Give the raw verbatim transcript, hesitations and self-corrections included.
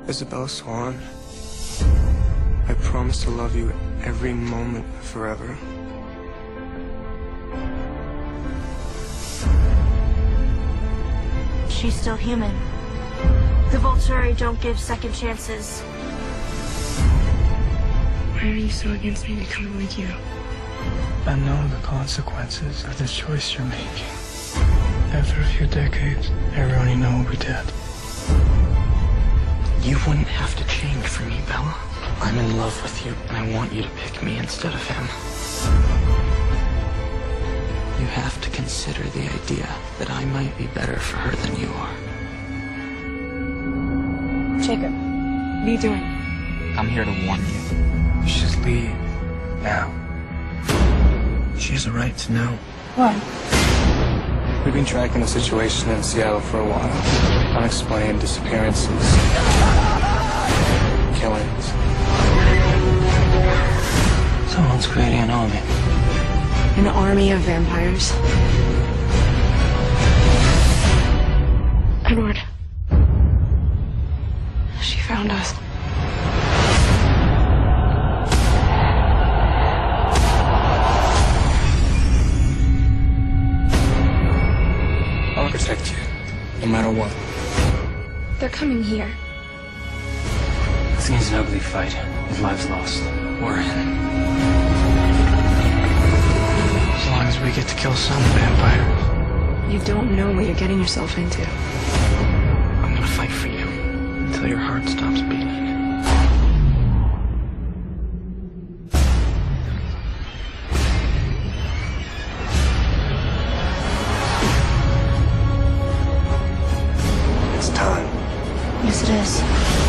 Isabel Swan, I promise to love you every moment forever. She's still human. The Volturi don't give second chances. Why are you so against me becoming like you? I know the consequences of this choice you're making. After a few decades, everyone you know will be dead. You wouldn't have to change for me, Bella. I'm in love with you, and I want you to pick me instead of him. You have to consider the idea that I might be better for her than you are. Jacob, what are you doing? I'm here to warn you. You should leave. Now. She has a right to know. What? We've been tracking the situation in Seattle for a while. Unexplained disappearances. Killings. Someone's creating an army. An army of vampires? Edward. She found us. I'll protect you, no matter what. They're coming here. This is an ugly fight. With lives lost. We're in. As long as we get to kill some vampire. You don't know what you're getting yourself into. I'm gonna fight for you until your heart stops beating. It's time. Yes, it is.